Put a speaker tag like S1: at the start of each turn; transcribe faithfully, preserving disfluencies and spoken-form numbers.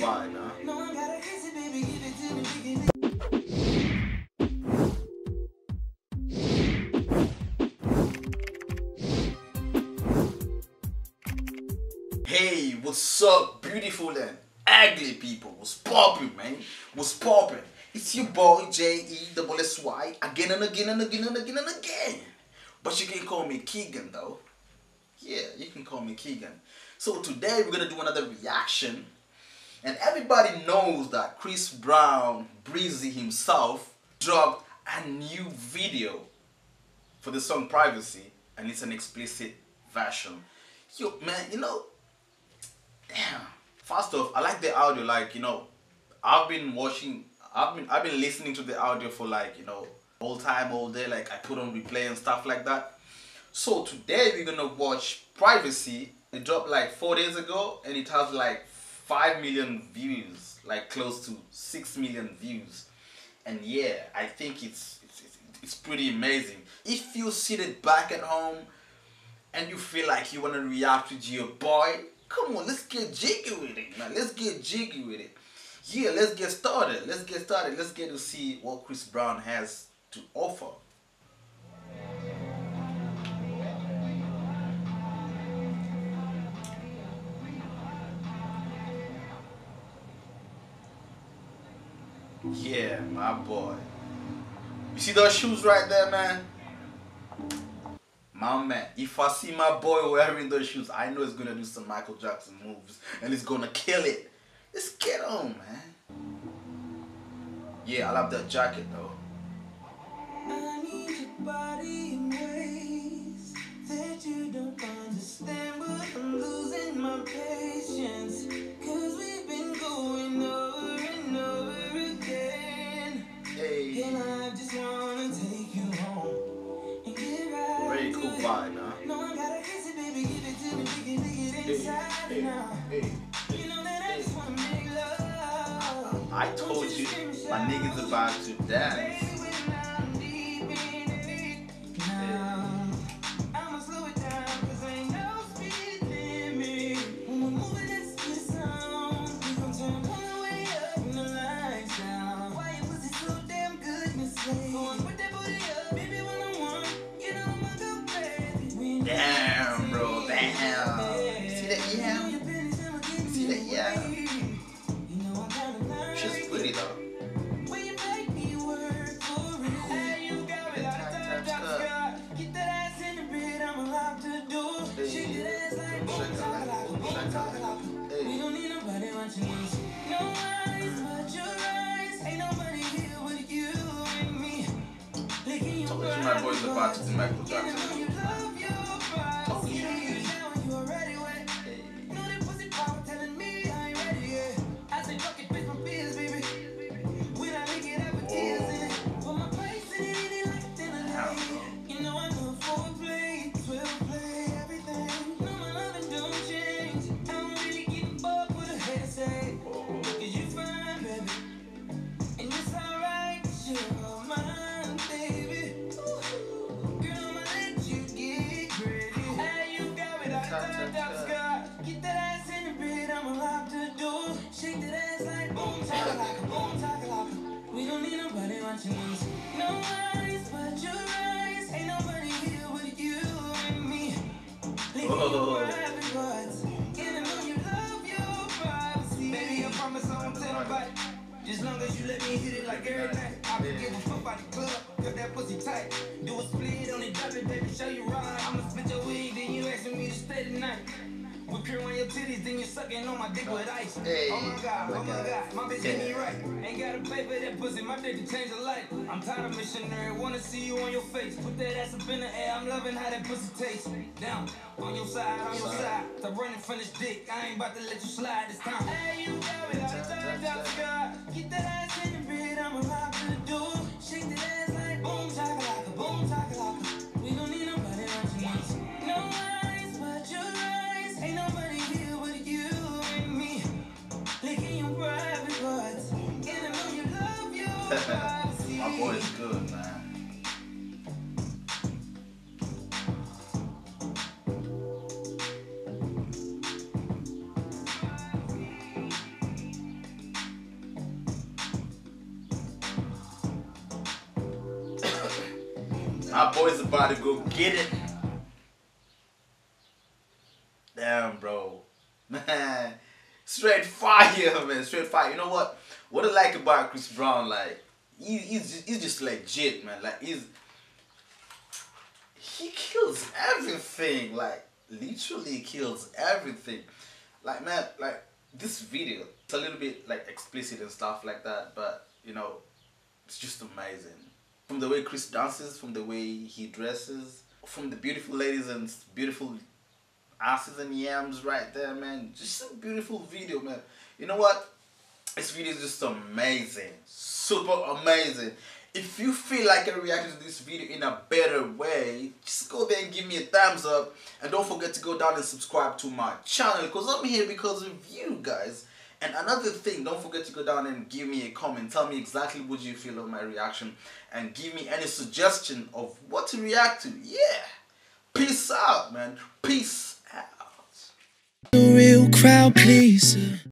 S1: vibe, huh? Hey, what's up, beautiful and ugly people? What's poppin', man? What's poppin'? It's your boy J E double S Y again and again and again and again and again. But you can call me Keegan though. Yeah, you can call me Keegan. So today we're gonna do another reaction. And everybody knows that Chris Brown, Breezy himself, dropped a new video for the song Privacy, and it's an explicit version. Yo, man, you know, damn. First off, I like the audio. Like, you know, I've been watching, I've been, I've been listening to the audio for like, you know, all time, all day. Like I put on replay and stuff like that. So today we're gonna watch Privacy. It dropped like four days ago, and it has like five million views, like close to six million views. And yeah, I think it's it's, it's pretty amazing. If you sit it back at home and you feel like you want to react to your boy, come on, let's get jiggy with it, man. Let's get jiggy with it. Yeah, let's get started. Let's get started. Let's get to see what Chris Brown has to offer. Yeah, my boy. You see those shoes right there, man? My man, if I see my boy wearing those shoes, I know he's gonna do some Michael Jackson moves and he's gonna kill it. Let's get on, man. Yeah, I love that jacket though. I need your body in ways that you don't understand, but I'm losing my patience, cause we've been going over and over again. Hey. And I just wanna take you home. Very cool vibe, huh? No, I gotta kiss it, baby, give it to me, we can make it inside now. Hey, hey, you know that I just wanna make love. I told you, my niggas about to dance. I'ma slow it down, cause ain't no speed limit. When we're moving this to the sound, we gon' turn all the way up and the lights down. Why your pussy so damn good, Miss Lady? Go on, put that booty up, baby, one on one. You know I'ma go crazy. Damn, bro, damn. See that yeah? See that yeah? She's pretty though. We don't need nobody watching us. No eyes but your eyes. Ain't nobody here with you and me. I told you my boy's about to do Michael Jackson. Talk to you. Get that ass in the bed, I'ma lock the door. Shake that ass like boom, chakalaka, boom, chakalaka. We don't need nobody watching us. No eyes but your eyes. Ain't nobody here with you and me. Oh. And I know you love your privacy. Baby, I promise I won't tell nobody. Just long as you let me hit it like every night. I can give a fuck about the club, cut that pussy tight. Do a split on it, drop it, baby, show you right. I'ma split your wig, then you asking me to stay tonight. Whip cream on your titties, then you sucking on my dick with ice. Hey, oh my god, oh my god, my bitch hit me right. Ain't gotta pay for that pussy, my dick to change a life. I'm tired of missionary, wanna see you on your face. Put that ass up in the air, I'm loving how that pussy tastes. Down, on your side, on your side. Stop running from this dick, I ain't about to let you slide this time. Hey, you got it, get that ass in the bed, I'ma lock the door. Shake that ass like boom, chakalaka, boom, chakalaka. We don't need nobody watching us. No eyes but your eyes. Ain't nobody here with you and me. Licking your private parts. And I know you love your privacy. My boy is good, man. My boy's about to go get it. Damn, bro. Man. Straight fire, man. Straight fire. You know what? What I like about Chris Brown, like, he, he's, just, he's just legit, man. Like, he's... He kills everything. Like, literally kills everything. Like, man, like, this video, it's a little bit, like, explicit and stuff like that. But, you know, it's just amazing. From the way Chris dances, from the way he dresses, from the beautiful ladies and beautiful asses and yams right there, man. Just a beautiful video, man. You know what? This video is just amazing. Super amazing. If you feel like I reacted to this video in a better way, just go there and give me a thumbs up. And don't forget to go down and subscribe to my channel, because I'm here because of you guys. And another thing, don't forget to go down and give me a comment. Tell me exactly what you feel of my reaction. And give me any suggestion of what to react to. Yeah. Peace out, man. Peace out.
S2: The real crowd pleaser.